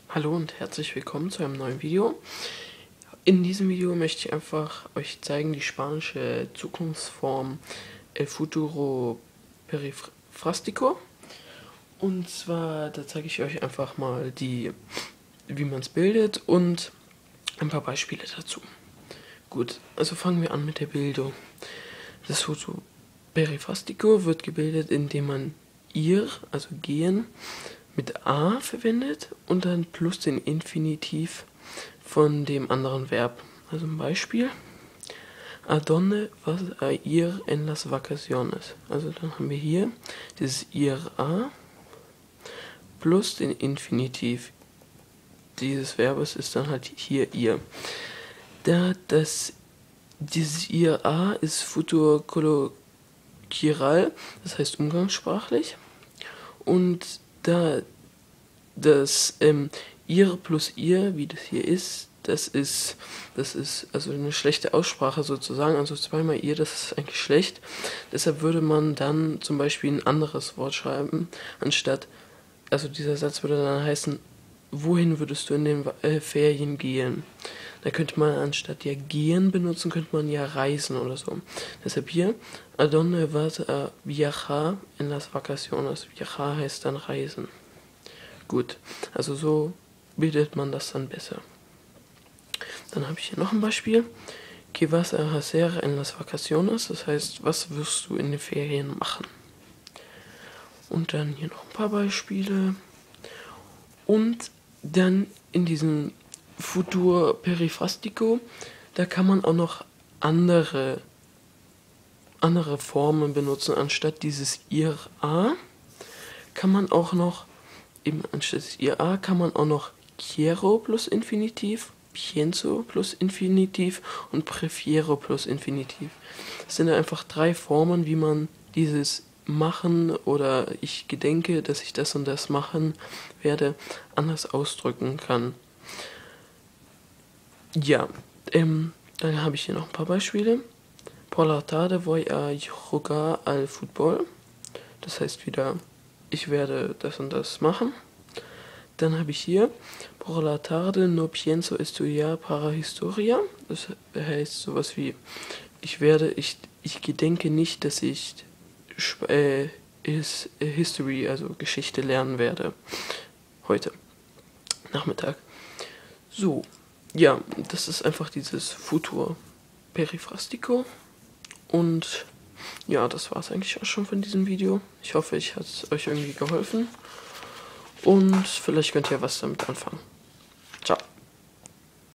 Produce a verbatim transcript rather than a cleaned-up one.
Hallo und herzlich willkommen zu einem neuen Video. In diesem Video möchte ich einfach euch zeigen die spanische Zukunftsform El futuro perifrastico. Und zwar, da zeige ich euch einfach mal die, wie man es bildet und ein paar Beispiele dazu. Gut, also fangen wir an mit der Bildung. Das Futuro perifrastico wird gebildet, indem man ir, also gehen, mit a verwendet und dann plus den Infinitiv von dem anderen Verb. Also ein Beispiel: ¿A dónde vas a ir en las vacaciones? Also dann haben wir hier dieses ir a plus den Infinitiv dieses Verbes ist dann halt hier ihr. Da das dieses ir a ist Futur kolloquial, das heißt umgangssprachlich, und da das ähm, ihr plus ihr, wie das hier ist, das ist, das ist also eine schlechte Aussprache sozusagen, also zweimal ihr, das ist eigentlich schlecht. Deshalb würde man dann zum Beispiel ein anderes Wort schreiben, anstatt, also dieser Satz würde dann heißen: Wohin würdest du in den äh, Ferien gehen? Da könnte man anstatt ja gehen benutzen, könnte man ja reisen oder so. Deshalb hier: ¿A dónde vas a viajar en las vacaciones? Viajar heißt dann reisen. Gut, also so bildet man das dann besser. Dann habe ich hier noch ein Beispiel: ¿Qué vas a hacer en las vacaciones? Das heißt, was wirst du in den Ferien machen? Und dann hier noch ein paar Beispiele. Und dann in diesem Futur perifrastico, da kann man auch noch andere, andere Formen benutzen. Anstatt dieses ir a kann man auch noch, eben anstatt des ir a kann man auch noch quiero plus Infinitiv, pienso plus Infinitiv und prefiero plus Infinitiv. Das sind einfach drei Formen, wie man dieses machen oder ich gedenke, dass ich das und das machen werde, anders ausdrücken kann. Ja, ähm, dann habe ich hier noch ein paar Beispiele. Por la tarde voy a jugar al fútbol. Das heißt wieder, ich werde das und das machen. Dann habe ich hier: Por la tarde no pienso estudiar para historia. Das heißt sowas wie, ich werde, ich, ich gedenke nicht, dass ich äh, is, äh, History, also Geschichte lernen werde heute Nachmittag. So, ja, das ist einfach dieses Futur perifrastico. Und ja, das war es eigentlich auch schon von diesem Video. Ich hoffe, ich hat es euch irgendwie geholfen. Und vielleicht könnt ihr was damit anfangen. Ciao.